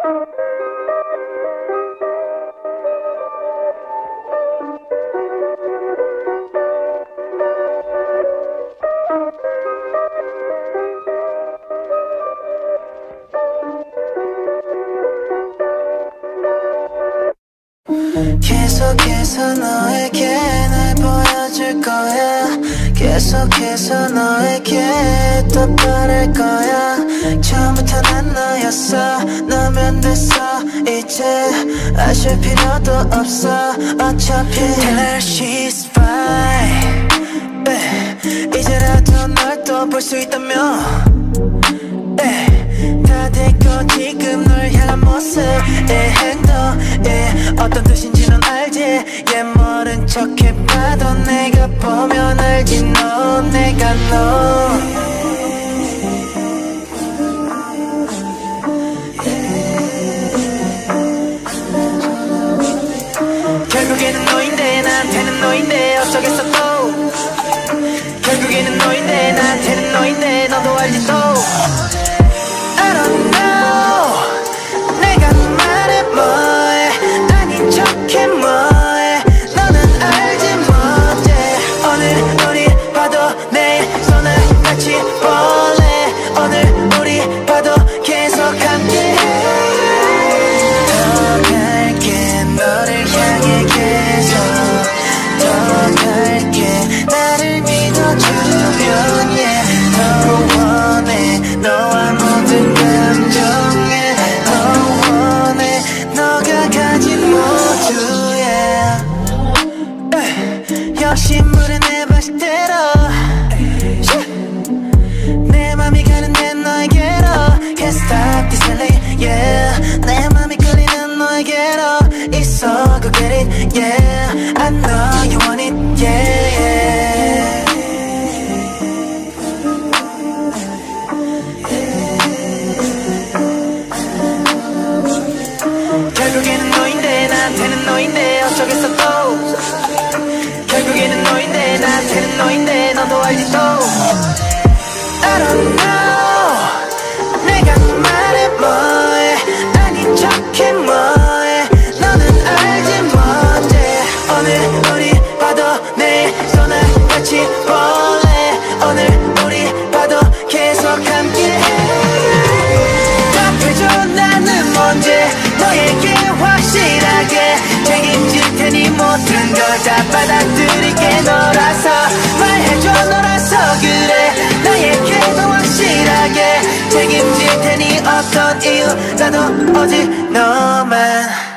계속해서 너에게 날 보여줄 거야. 계속해서 너에게 또 바랄 거야. 처음부터 난 너였어. 너면 됐어. 이제 아실 필요도 없어. 어차피 Tell her she's fine. 이제라도 널 또 볼 수 있다며. 다 됐고 지금 널 향한 모습의 행동에 어떤 뜻인지 넌 알지. 얘 모른 척 해봐도 내가 보면 알지. 너 내가 너 결국에는 너인데 나한테는 너인데 어쩌겠어 또. 결국에는 너인데 나한테는 너인데 너도 알지 또. I don't know 내가 말해 뭐해 아닌 척해 뭐해 너는 알지 못해. 오늘 우리 봐도 내일 손을 같이 볼래. 오늘 우리 봐도 계속 함께해. 더 갈게 너를 향해 계속 더 갈게 나를 믿어주면 yeah. 더 원해 너와 모든 감정에 더 원해 너가 가진 모두 yeah. 역시 물에 내 발대로 내 맘이 가는데 너에게로 Can't stop this feeling yeah. 내 맘이 끌리는 너에게로 It's so good get it yeah. I know you want it yeah. 결국에는 너인데 나한테는 너인데 어쩌겠어 또. 결국에는 너인데 나한테는 너인데 너도 알지 또. I don't know 내가 말해 뭐해 아닌 척해 뭐해 너는 알지 못해. 오늘 우리 봐도 내일 손을 같이 볼래. 오늘 우리 봐도 계속 함께해. 답해줘 나는 뭔지 너에게 확실하게 책임질 테니 모든 걸 다 받아들일게. 너라서 말해줘 너라서 그래 나에게 더 확실하게 책임질 테니 어떤 이유라도 오직 너만